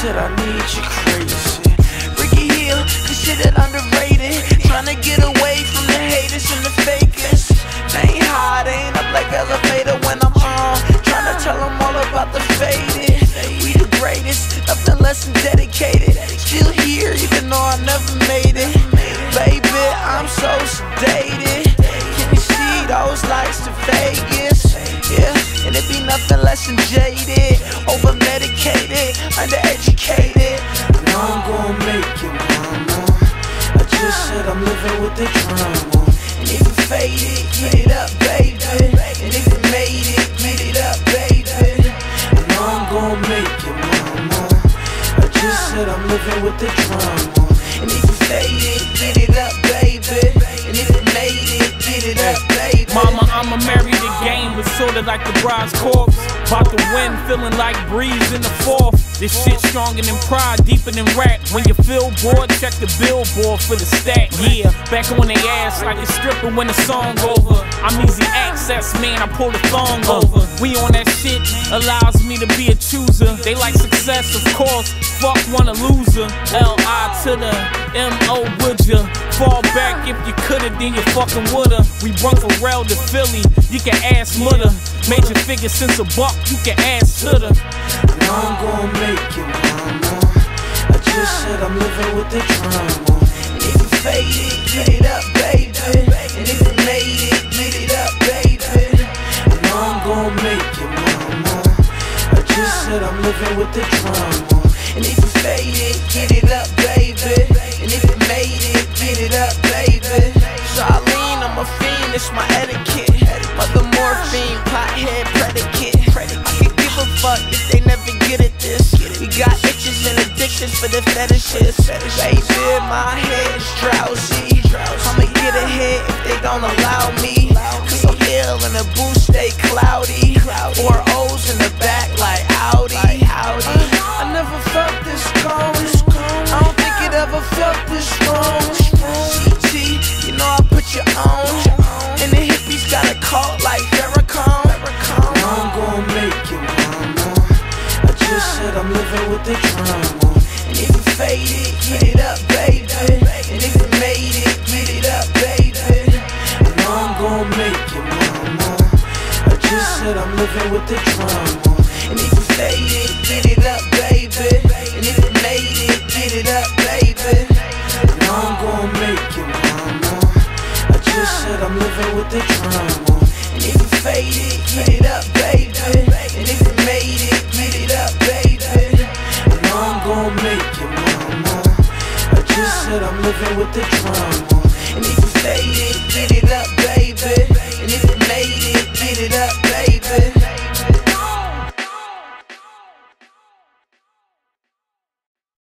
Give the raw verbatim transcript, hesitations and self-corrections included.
said I need you crazy. Ricky Hill, considered underrated. Tryna get away from the haters and the fakers. They ain't high, they ain't up like elevator when I'm on. Tryna tell them all about the faded. We the greatest, nothing less than dedicated. Still here, even though I never made it. Baby, I'm so sedated. Can you see those lights to Vegas? Yeah, and it be nothing less than jaded. Over medicated, undereducated. I know I'm gonna make it, mama. I just said I'm living with the drama. And if you faded, get it up, baby. And if you made it, get it up, baby. I know I'm gonna make it, mama. I just said I'm living with the drama. And if you faded, get it up, baby. And if you made it, get it up, baby. Mama, I'ma marry the game, but sorta like the bride's corpse. About to win, feeling like breeze in the fourth. This shit stronger than pride, deeper than rap. When you feel bored, check the billboard for the stat. Yeah, back on they ass like a stripper when the song over. I'm easy access, man, I pull the thong over. We on that shit, allows me to be a chooser. They like success, of course, fuck one a loser. L I to the M O, would ya? Fall back if you coulda, then you fucking woulda. We brung Pharrell to Philly, you can ask Mudda. Major figure since a buck, you can ask Sutter. I know I'm gonna make it, mama. I just said I'm living with the drama. And if you faded, get it up, baby. And if you made it, get it up, baby. I know I'm gonna make it, mama. I just said I'm living with the drama. And if you faded, get it up, baby. And if you made it, get it up, baby. Charlene, I'm a fiend, it's my etiquette. Mother morphine, pothead predicate. I could give a fuck if they never get at this. We got itches and addictions for the fetishes. Baby, my head is drowsy. I'ma get ahead if they don't allow me. Cause I'm ill and the booth stay cloudy. Four O's in the back like Audi. Uh, I never felt this calm. I don't think it ever felt this strong. C T, you know I put you on. And the hippies got a cult like Farrakhan. Now I'm gonna make it, mama. I just said I'm living with the drama. And if you faded, get it up, baby. And if you made it, get it up, baby. Now I'm gonna make it, mama. I just said I'm living with the drama. And if you faded, get it up, baby. And if you made it, get it up, baby. Now I'm gonna make it, mama. I just said I'm living with the drama. And if you faded, get it up, baby. And if you made it, get it up, baby. Now I'm gonna make it, mama. I just said I'm living with the drama. And if you faded, get it